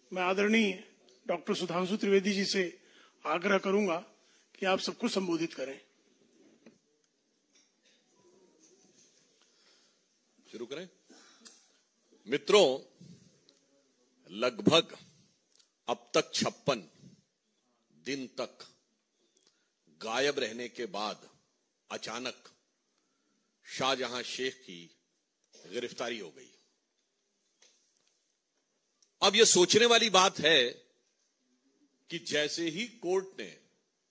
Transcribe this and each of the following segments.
मैं आदरणीय डॉक्टर सुधांशु त्रिवेदी जी से आग्रह करूंगा कि आप सबको संबोधित करें। शुरू करें। मित्रों, लगभग अब तक 56 दिन तक गायब रहने के बाद अचानक शाहजहां शेख की गिरफ्तारी हो गई। अब यह सोचने वाली बात है कि जैसे ही कोर्ट ने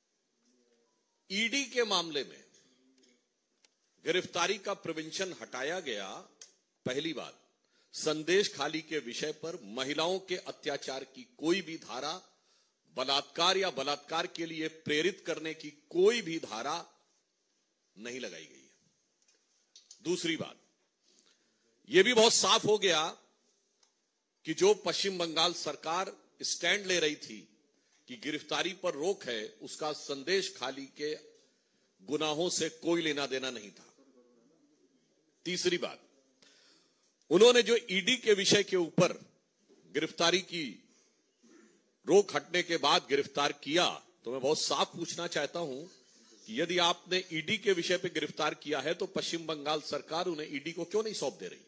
ईडी के मामले में गिरफ्तारी का प्रिवेंशन हटाया गया, पहली बात संदेश खाली के विषय पर महिलाओं के अत्याचार की कोई भी धारा, बलात्कार या बलात्कार के लिए प्रेरित करने की कोई भी धारा नहीं लगाई गई है। दूसरी बात यह भी बहुत साफ हो गया कि जो पश्चिम बंगाल सरकार स्टैंड ले रही थी कि गिरफ्तारी पर रोक है, उसका संदेश खाली के गुनाहों से कोई लेना देना नहीं था। तीसरी बात, उन्होंने जो ईडी के विषय के ऊपर गिरफ्तारी की रोक हटने के बाद गिरफ्तार किया, तो मैं बहुत साफ पूछना चाहता हूं कि यदि आपने ईडी के विषय पर गिरफ्तार किया है तो पश्चिम बंगाल सरकार उन्हें ईडी को क्यों नहीं सौंप दे रही है?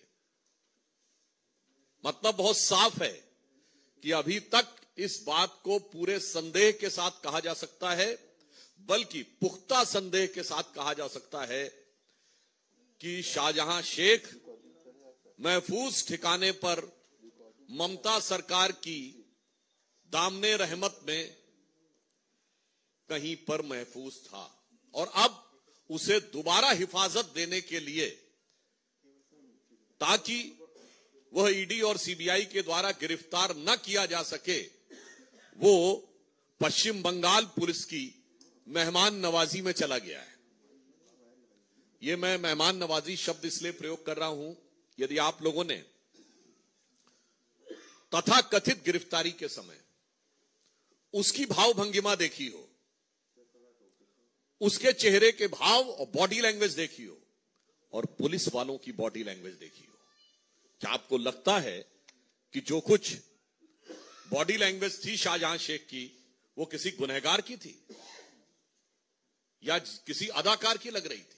मतलब बहुत साफ है कि अभी तक इस बात को पूरे संदेह के साथ कहा जा सकता है, बल्कि पुख्ता संदेह के साथ कहा जा सकता है कि शाहजहां शेख महफूज ठिकाने पर ममता सरकार की दामने रहमत में कहीं पर महफूज था और अब उसे दोबारा हिफाजत देने के लिए, ताकि वह ईडी और सीबीआई के द्वारा गिरफ्तार न किया जा सके, वो पश्चिम बंगाल पुलिस की मेहमान नवाजी में चला गया है। यह मैं मेहमान नवाजी शब्द इसलिए प्रयोग कर रहा हूं, यदि आप लोगों ने तथाकथित गिरफ्तारी के समय उसकी भाव भंगिमा देखी हो, उसके चेहरे के भाव और बॉडी लैंग्वेज देखी हो, और पुलिस वालों की बॉडी लैंग्वेज देखी हो, क्या आपको लगता है कि जो कुछ बॉडी लैंग्वेज थी शाहजहां शेख की, वो किसी गुनहगार की थी या किसी अदाकार की लग रही थी?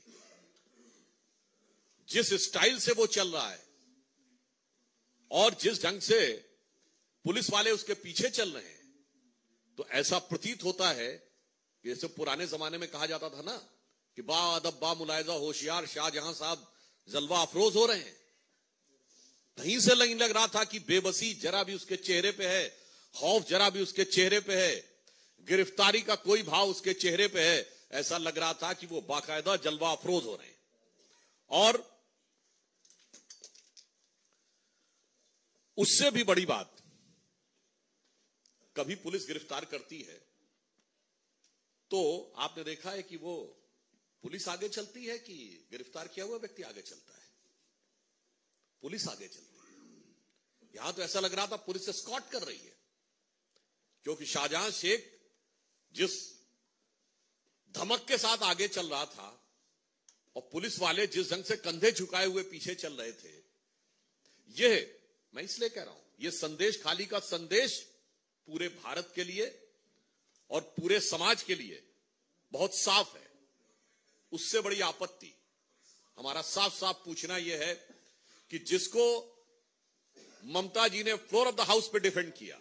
जिस स्टाइल से वो चल रहा है और जिस ढंग से पुलिस वाले उसके पीछे चल रहे हैं, तो ऐसा प्रतीत होता है कि जैसे पुराने जमाने में कहा जाता था ना कि बा अदब बा मुलायजा होशियार शाहजहां साहब जलवा अफरोज हो रहे हैं। कहीं से नहीं लग रहा था कि बेबसी जरा भी उसके चेहरे पे है, खौफ जरा भी उसके चेहरे पे है, गिरफ्तारी का कोई भाव उसके चेहरे पे है। ऐसा लग रहा था कि वो बाकायदा जलवा अफरोज हो रहे हैं। और उससे भी बड़ी बात, कभी पुलिस गिरफ्तार करती है तो आपने देखा है कि वो पुलिस आगे चलती है कि गिरफ्तार किया हुआ व्यक्ति आगे चलता है? पुलिस आगे चलती है। यहां तो ऐसा लग रहा था पुलिस एस्कॉर्ट कर रही है, क्योंकि शाहजहां शेख जिस धमक के साथ आगे चल रहा था और पुलिस वाले जिस ढंग से कंधे झुकाए हुए पीछे चल रहे थे, यह मैं इसलिए कह रहा हूं, यह संदेश खाली का संदेश पूरे भारत के लिए और पूरे समाज के लिए बहुत साफ है। उससे बड़ी आपत्ति हमारा साफ साफ पूछना यह है कि जिसको ममता जी ने फ्लोर ऑफ द हाउस पे डिफेंड किया,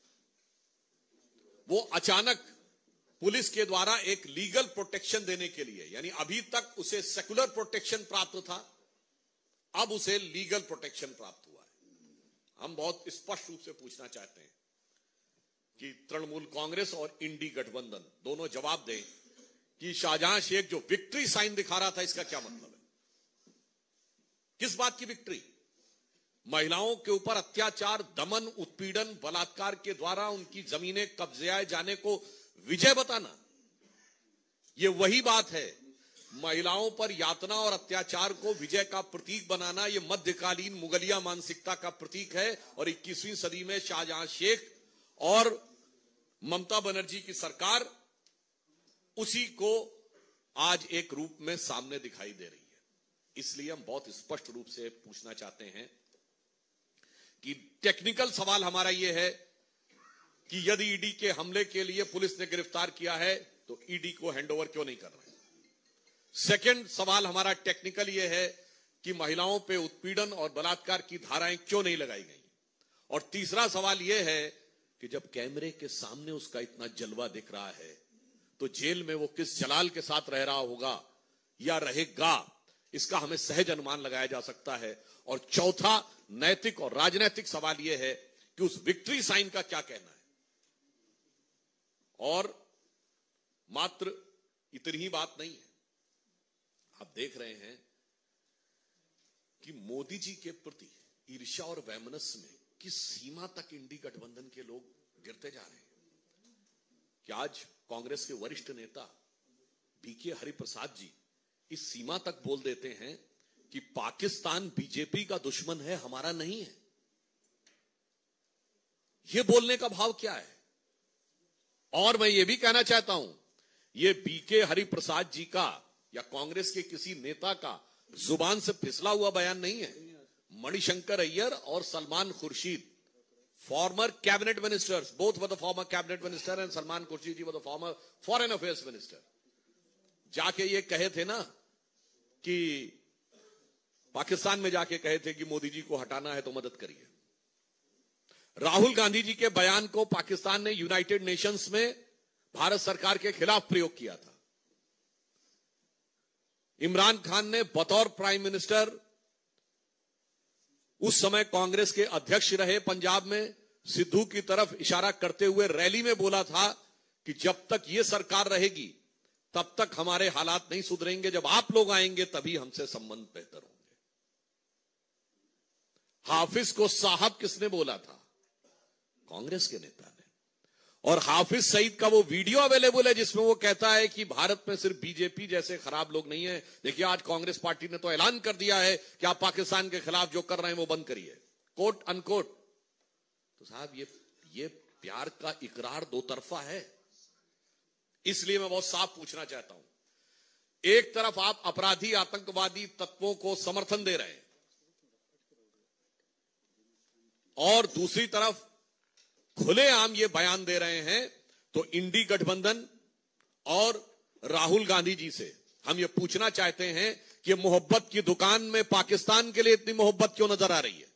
वो अचानक पुलिस के द्वारा एक लीगल प्रोटेक्शन देने के लिए, यानी अभी तक उसे सेकुलर प्रोटेक्शन प्राप्त था, अब उसे लीगल प्रोटेक्शन प्राप्त हुआ है। हम बहुत स्पष्ट रूप से पूछना चाहते हैं कि तृणमूल कांग्रेस और इंडी गठबंधन दोनों जवाब दें कि शाहजहां शेख जो विक्ट्री साइन दिखा रहा था, इसका क्या मतलब है? किस बात की विक्ट्री? महिलाओं के ऊपर अत्याचार, दमन, उत्पीड़न, बलात्कार के द्वारा उनकी जमीनें कब्जे जाने को विजय बताना, यह वही बात है। महिलाओं पर यातना और अत्याचार को विजय का प्रतीक बनाना, यह मध्यकालीन मुगलिया मानसिकता का प्रतीक है। और 21वीं सदी में शाहजहां शेख और ममता बनर्जी की सरकार उसी को आज एक रूप में सामने दिखाई दे रही है। इसलिए हम बहुत स्पष्ट रूप से पूछना चाहते हैं कि टेक्निकल सवाल हमारा यह है कि यदि ईडी के हमले के लिए पुलिस ने गिरफ्तार किया है तो ईडी को हैंडओवर क्यों नहीं कर रहे? सेकंड सवाल हमारा टेक्निकल यह है कि महिलाओं पे उत्पीड़न और बलात्कार की धाराएं क्यों नहीं लगाई गई? और तीसरा सवाल यह है कि जब कैमरे के सामने उसका इतना जलवा दिख रहा है तो जेल में वो किस जलाल के साथ रह रहा होगा या रहेगा, इसका हमें सहज अनुमान लगाया जा सकता है। और चौथा नैतिक और राजनीतिक सवाल यह है कि उस विक्ट्री साइन का क्या कहना है। और मात्र इतनी ही बात नहीं है, आप देख रहे हैं कि मोदी जी के प्रति ईर्ष्या और वैमनस्य में किस सीमा तक इंडी गठबंधन के लोग गिरते जा रहे हैं कि आज कांग्रेस के वरिष्ठ नेता बीके हरिप्रसाद जी इस सीमा तक बोल देते हैं कि पाकिस्तान बीजेपी का दुश्मन है, हमारा नहीं है। यह बोलने का भाव क्या है? और मैं यह भी कहना चाहता हूं, यह बीके हरिप्रसाद जी का या कांग्रेस के किसी नेता का जुबान से फिसला हुआ बयान नहीं है। मणिशंकर अय्यर और Salman Khurshid, former cabinet ministers, both were the former cabinet minister and Salman Khurshid ji were the former foreign affairs minister, जाके ये कहे थे ना कि पाकिस्तान में जाके कहे थे कि मोदी जी को हटाना है तो मदद करिए। राहुल गांधी जी के बयान को पाकिस्तान ने यूनाइटेड नेशंस में भारत सरकार के खिलाफ प्रयोग किया था। इमरान खान ने बतौर प्राइम मिनिस्टर, उस समय कांग्रेस के अध्यक्ष रहे पंजाब में, सिद्धू की तरफ इशारा करते हुए रैली में बोला था कि जब तक यह सरकार रहेगी तब तक हमारे हालात नहीं सुधरेंगे, जब आप लोग आएंगे तभी हमसे संबंध बेहतर होंगे। हाफिज को साहब किसने बोला था? कांग्रेस के नेता ने। और हाफिज सईद का वो वीडियो अवेलेबल है जिसमें वो कहता है कि भारत में सिर्फ बीजेपी जैसे खराब लोग नहीं है। देखिए आज कांग्रेस पार्टी ने तो ऐलान कर दिया है कि आप पाकिस्तान के खिलाफ जो कर रहे हैं वो बंद करिए, कोट अनकोट। तो साहब ये प्यार का इकरार दो तरफा है। इसलिए मैं बहुत साफ पूछना चाहता हूं, एक तरफ आप अपराधी आतंकवादी तत्वों को समर्थन दे रहे हैं और दूसरी तरफ खुलेआम ये बयान दे रहे हैं, तो इंडी गठबंधन और राहुल गांधी जी से हम ये पूछना चाहते हैं कि मोहब्बत की दुकान में पाकिस्तान के लिए इतनी मोहब्बत क्यों नजर आ रही है?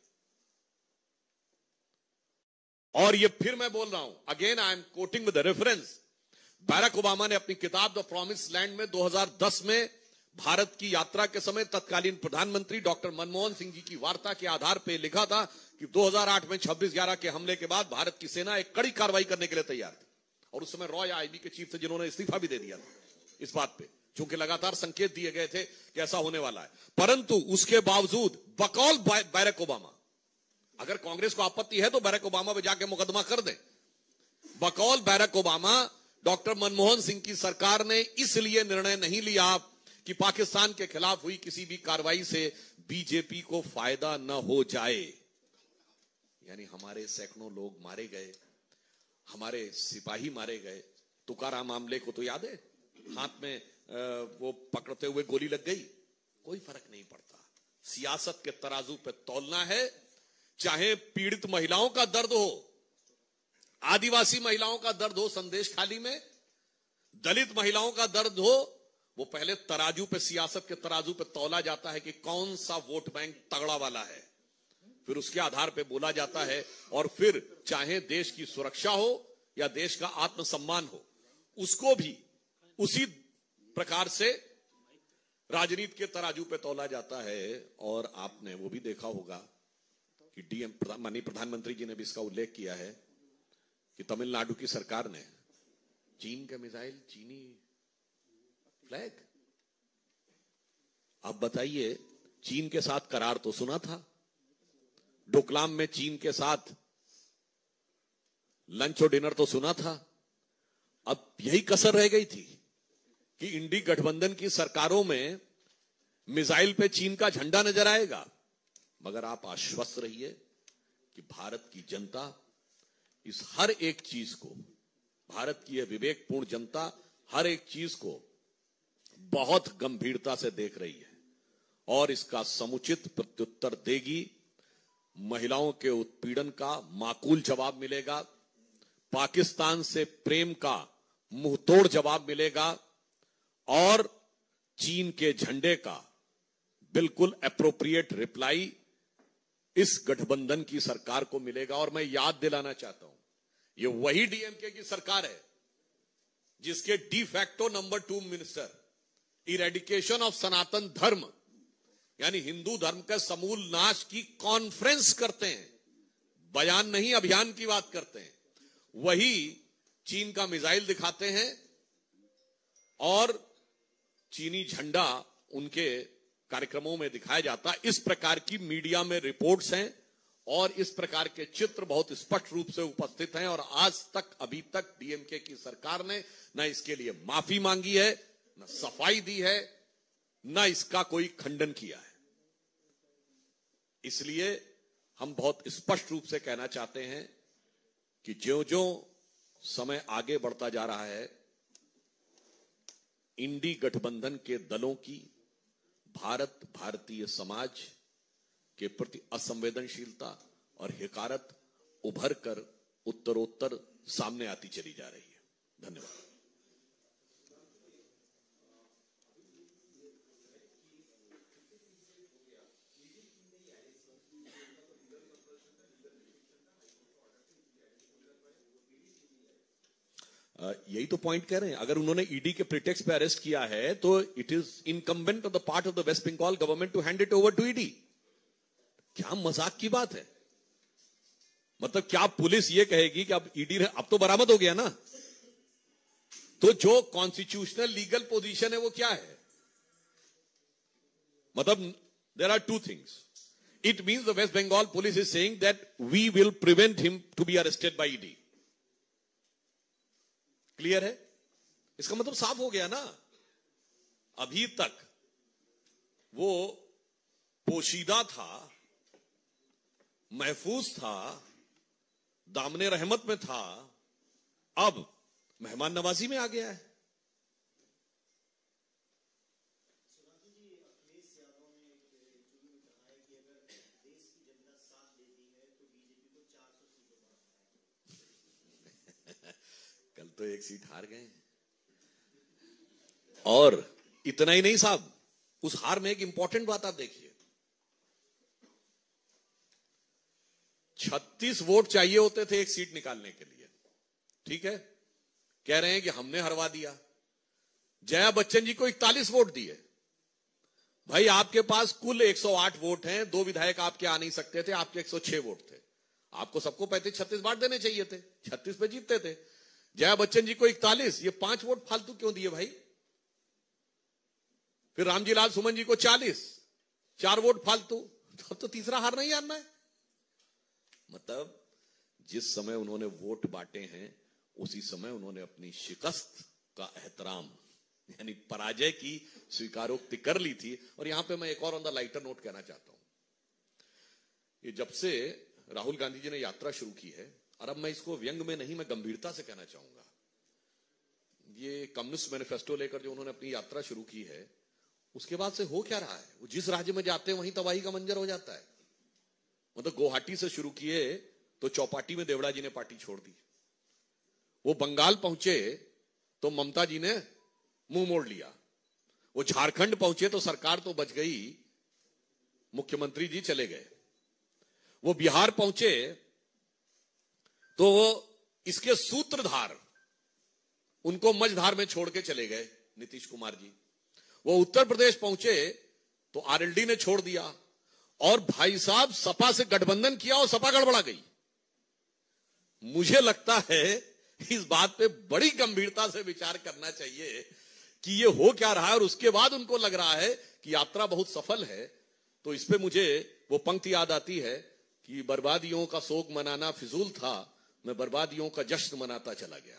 और ये फिर मैं बोल रहा हूं, again I am quoting with the reference, Barack Obama ने अपनी किताब द प्रॉमिस लैंड में 2010 में भारत की यात्रा के समय तत्कालीन प्रधानमंत्री डॉक्टर मनमोहन सिंह जी की वार्ता के आधार पर लिखा था कि 2008 में 26/11 के हमले के बाद भारत की सेना एक कड़ी कार्रवाई करने के लिए तैयार थी। और उस समय रॉय आईबी के चीफ थे जिन्होंने इस्तीफा भी दे दिया था इस बात पे, क्योंकि लगातार संकेत दिए गए थे कि ऐसा होने वाला है। परंतु उसके बावजूद बकौल बैरक ओबामा, अगर कांग्रेस को आपत्ति है तो बैरक ओबामा पे जाके मुकदमा कर दें, बकौल Barack Obama doctor Manmohan Singh की सरकार ने इसलिए निर्णय नहीं लिया कि पाकिस्तान के खिलाफ हुई किसी भी कार्रवाई से बीजेपी को फायदा न हो जाए। यानी हमारे सैकड़ों लोग मारे गए, हमारे सिपाही मारे गए। तुकाराम मामले को तो याद है, हाथ में वो पकड़ते हुए गोली लग गई, कोई फर्क नहीं पड़ता। सियासत के तराजू पे तौलना है, चाहे पीड़ित महिलाओं का दर्द हो, आदिवासी महिलाओं का दर्द हो संदेश खाली में, दलित महिलाओं का दर्द हो, वो पहले तराजू पे, सियासत के तराजू पे तौला जाता है कि कौन सा वोट बैंक तगड़ा वाला है, फिर उसके आधार पे बोला जाता है। और फिर चाहे देश की सुरक्षा हो या देश का आत्मसम्मान हो, उसको भी उसी प्रकार से राजनीति के तराजू पे तौला जाता है। और आपने वो भी देखा होगा कि माननीय प्रधानमंत्री जी ने भी इसका उल्लेख किया है कि तमिलनाडु की सरकार ने चीन का मिसाइल, चीनी फ्लैग, अब बताइए, चीन के साथ करार तो सुना था, डोकलाम में चीन के साथ लंच और डिनर तो सुना था, अब यही कसर रह गई थी कि इंडी गठबंधन की सरकारों में मिसाइल पे चीन का झंडा नजर आएगा। मगर आप आश्वस्त रहिए कि भारत की जनता इस हर एक चीज को, भारत की यह विवेकपूर्ण जनता हर एक चीज को बहुत गंभीरता से देख रही है और इसका समुचित प्रत्युत्तर देगी। महिलाओं के उत्पीड़न का माकूल जवाब मिलेगा, पाकिस्तान से प्रेम का मुंहतोड़ जवाब मिलेगा और चीन के झंडे का बिल्कुल एप्रोप्रिएट रिप्लाई इस गठबंधन की सरकार को मिलेगा। और मैं याद दिलाना चाहता हूं, ये वही डीएमके की सरकार है जिसके de facto number 2 minister eradication of Sanatan Dharma यानी हिंदू धर्म का समूल नाश की कॉन्फ्रेंस करते हैं, बयान नहीं अभियान की बात करते हैं। वही चीन का मिसाइल दिखाते हैं और चीनी झंडा उनके कार्यक्रमों में दिखाया जाता है। इस प्रकार की मीडिया में रिपोर्ट्स हैं और इस प्रकार के चित्र बहुत स्पष्ट रूप से उपस्थित हैं और आज तक अभी तक डीएमके की सरकार ने न इसके लिए माफी मांगी है, न सफाई दी है, न इसका कोई खंडन किया है। इसलिए हम बहुत स्पष्ट रूप से कहना चाहते हैं कि ज्यों-ज्यों समय आगे बढ़ता जा रहा है, इंडी गठबंधन के दलों की भारतीय समाज के प्रति असंवेदनशीलता और हिकारत उभर कर उत्तरोत्तर सामने आती चली जा रही है। धन्यवाद। यही तो पॉइंट कह रहे हैं, अगर उन्होंने ईडी के प्रिटेक्स्ट पे अरेस्ट किया है तो it is incumbent of the part of the West Bengal government to hand it over to ED. क्या मजाक की बात है? मतलब क्या पुलिस ये कहेगी कि अब ईडी अब तो बरामद हो गया ना, तो जो कॉन्स्टिट्यूशनल लीगल पोजीशन है वो क्या है? मतलब there are two things. It means the West Bengal police is saying that we will prevent him to be arrested by ED. Clear है? इसका मतलब साफ हो गया ना। अभी तक वो पोशीदा था, महफूज था, दामने रहमत में था, अब मेहमान नवाजी में आ गया है। कल तो एक सीट हार गए और इतना ही नहीं साहब, उस हार में एक इंपॉर्टेंट बात आप देखिए, 36 वोट चाहिए होते थे एक सीट निकालने के लिए। ठीक है, कह रहे हैं कि हमने हरवा दिया। जया बच्चन जी को 41 वोट दिए। भाई आपके पास कुल 108 वोट हैं, 2 विधायक आपके आ नहीं सकते थे, आपके 106 वोट थे, आपको सबको 35-36 बांट देने चाहिए थे, 36 पे जीतते थे। जया बच्चन जी को 41, ये 5 वोट फालतू क्यों दिए भाई? फिर रामजी लाल सुमन जी को 40, 4 वोट फालतू, अब तो तीसरा हार नहीं आना है। मतलब जिस समय उन्होंने वोट बांटे हैं उसी समय उन्होंने अपनी शिकस्त का एहतराम यानी पराजय की स्वीकारोक्ति कर ली थी। और यहां पे मैं एक और ऑन द लाइटर नोट कहना चाहता हूं, ये जब से राहुल गांधी जी ने यात्रा शुरू की है, और अब मैं इसको व्यंग में नहीं, मैं गंभीरता से कहना चाहूंगा, ये कम्युनिस्ट मैनिफेस्टो लेकर जो उन्होंने अपनी यात्रा शुरू की है, उसके बाद से हो क्या रहा है? वो जिस राज्य में जाते हैं वहीं तबाही का मंजर हो जाता है। मतलब गुवाहाटी से शुरू किए तो चौपाटी में देवड़ा जी ने पार्टी छोड़ दी, वो बंगाल पहुंचे तो ममता जी ने मुंह मोड़ लिया, वो झारखंड पहुंचे तो सरकार तो बच गई, मुख्यमंत्री जी चले गए, वो बिहार पहुंचे तो वो इसके सूत्रधार उनको मझधार में छोड़ के चले गए नीतीश कुमार जी, वो उत्तर प्रदेश पहुंचे तो आरएलडी ने छोड़ दिया, और भाई साहब सपा से गठबंधन किया और सपा गड़बड़ा गई। मुझे लगता है इस बात पे बड़ी गंभीरता से विचार करना चाहिए कि ये हो क्या रहा है, और उसके बाद उनको लग रहा है कि यात्रा बहुत सफल है। तो इस पे मुझे वो पंक्ति याद आती है कि बर्बादियों का शोक मनाना फिजूल था, मैं बर्बादियों का जश्न मनाता चला गया।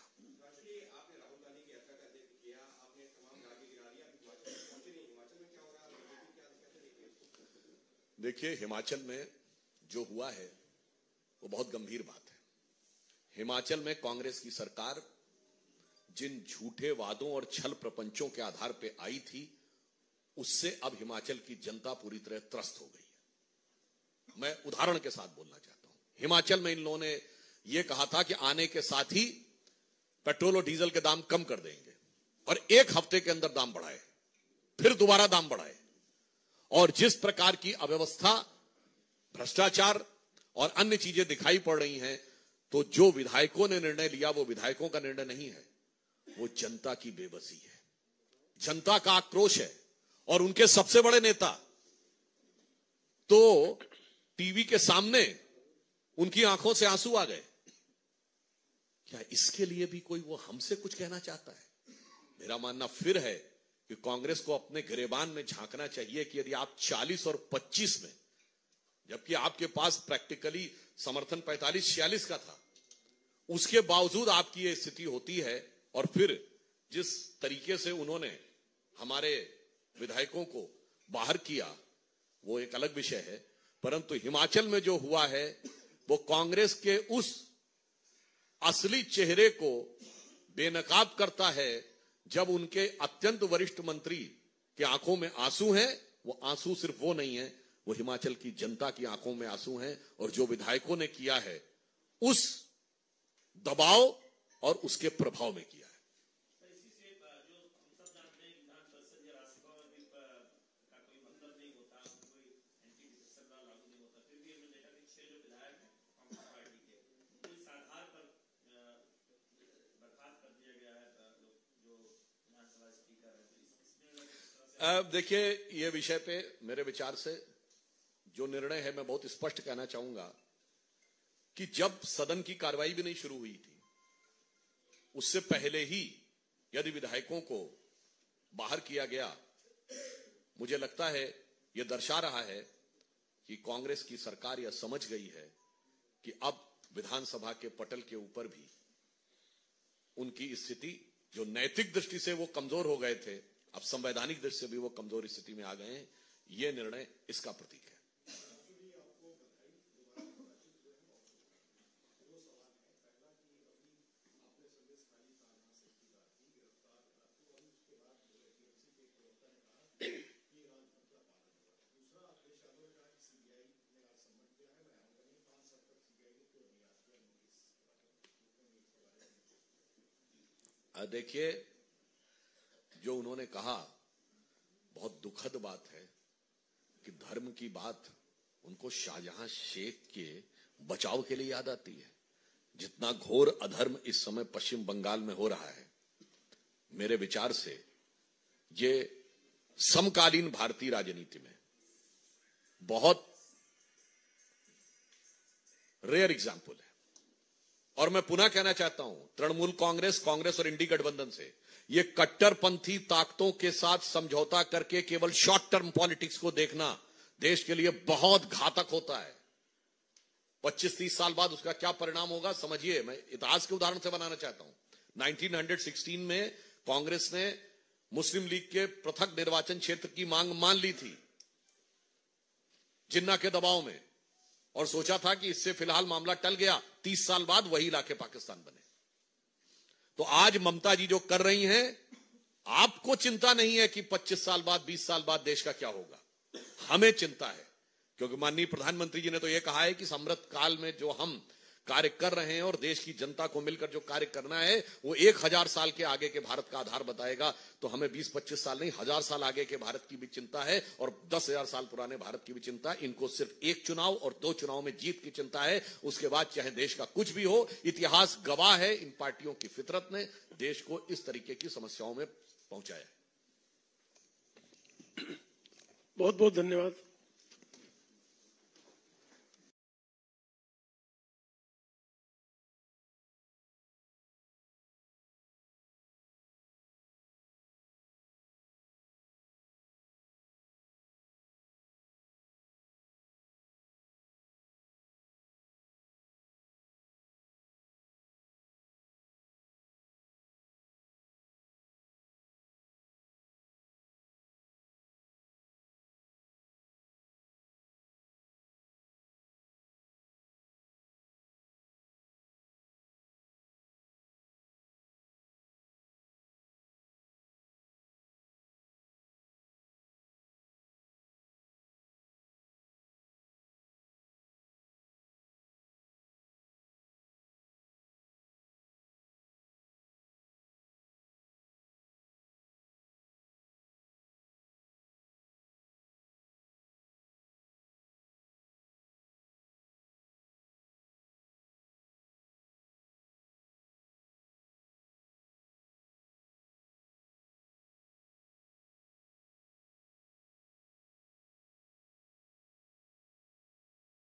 देखिए, हिमाचल में जो हुआ है वो बहुत गंभीर बात है। हिमाचल में कांग्रेस की सरकार जिन झूठे वादों और छल प्रपंचों के आधार पे आई थी, उससे अब हिमाचल की जनता पूरी तरह त्रस्त हो गई है। मैं उदाहरण के साथ बोलना चाहता हूं। हिमाचल में इन लोगों ने यह कहा था कि आने के साथ ही पेट्रोल और डीजल के दाम कम कर देंगे, और एक हफ्ते के अंदर दाम बढ़ाए, फिर दोबारा दाम बढ़ाए। और जिस प्रकार की अव्यवस्था, भ्रष्टाचार और अन्य चीजें दिखाई पड़ रही हैं, तो जो विधायकों ने निर्णय लिया वो विधायकों का निर्णय नहीं है, वो जनता की बेबसी है, जनता का आक्रोश है। और उनके सबसे बड़े नेता तो टीवी के सामने उनकी आंखों से आंसू आ गए। क्या इसके लिए भी कोई वो हमसे कुछ कहना चाहता है? मेरा मानना फिर है कि कांग्रेस को अपने गिरेबान में झांकना चाहिए कि यदि आप 40 और 25 में, जबकि आपके पास प्रैक्टिकली समर्थन 45-46 का था, उसके बावजूद आपकी यह स्थिति होती है। और फिर जिस तरीके से उन्होंने हमारे विधायकों को बाहर किया वो एक अलग विषय है, परंतु हिमाचल में जो हुआ है वो कांग्रेस के उस असली चेहरे को बेनकाब करता है जब उनके अत्यंत वरिष्ठ मंत्री के आंखों में आंसू हैं। वो आंसू सिर्फ वो नहीं है, वो हिमाचल की जनता की आंखों में आंसू हैं। और जो विधायकों ने किया है उस दबाव और उसके प्रभाव में किया है। देखिए, ये विषय पे मेरे विचार से जो निर्णय है, मैं बहुत स्पष्ट कहना चाहूंगा कि जब सदन की कार्रवाई भी नहीं शुरू हुई थी, उससे पहले ही यदि विधायकों को बाहर किया गया, मुझे लगता है यह दर्शा रहा है कि कांग्रेस की सरकार यह समझ गई है कि अब विधानसभा के पटल के ऊपर भी उनकी स्थिति, जो नैतिक दृष्टि से वो कमजोर हो गए थे, अब संवैधानिक दृष्टि से भी वो कमजोर स्थिति में आ गए हैं। यह निर्णय इसका प्रतीक है। देखिए, जो उन्होंने कहा बहुत दुखद बात है कि धर्म की बात उनको शाहजहां शेख के बचाव के लिए याद आती है। जितना घोर अधर्म इस समय पश्चिम बंगाल में हो रहा है, मेरे विचार से ये समकालीन भारतीय राजनीति में बहुत रेयर एग्जाम्पल है। और मैं पुनः कहना चाहता हूं, तृणमूल कांग्रेस, कांग्रेस और इंडी गठबंधन से ये कट्टरपंथी ताकतों के साथ समझौता करके केवल शॉर्ट टर्म पॉलिटिक्स को देखना देश के लिए बहुत घातक होता है। 25-30 साल बाद उसका क्या परिणाम होगा समझिए। मैं इतिहास के उदाहरण से बनाना चाहता हूं। 1916 में कांग्रेस ने मुस्लिम लीग के पृथक निर्वाचन क्षेत्र की मांग मान ली थी जिन्ना के दबाव में, और सोचा था कि इससे फिलहाल मामला टल गया। 30 साल बाद वही इलाके पाकिस्तान बने। तो आज ममता जी जो कर रही हैं, आपको चिंता नहीं है कि 25 साल बाद, 20 साल बाद देश का क्या होगा। हमें चिंता है, क्योंकि माननीय प्रधानमंत्री जी ने तो यह कहा है कि अमृत काल में जो हम कार्य कर रहे हैं और देश की जनता को मिलकर जो कार्य करना है, वो 1000 साल के आगे के भारत का आधार बताएगा। तो हमें 20-25 साल नहीं, 1000 साल आगे के भारत की भी चिंता है, और 10,000 साल पुराने भारत की भी चिंता है। इनको सिर्फ एक चुनाव और 2 चुनाव में जीत की चिंता है। उसके बाद चाहे देश का कुछ भी हो, इतिहास गवाह है इन पार्टियों की फितरत ने देश को इस तरीके की समस्याओं में पहुंचाया है। बहुत बहुत धन्यवाद।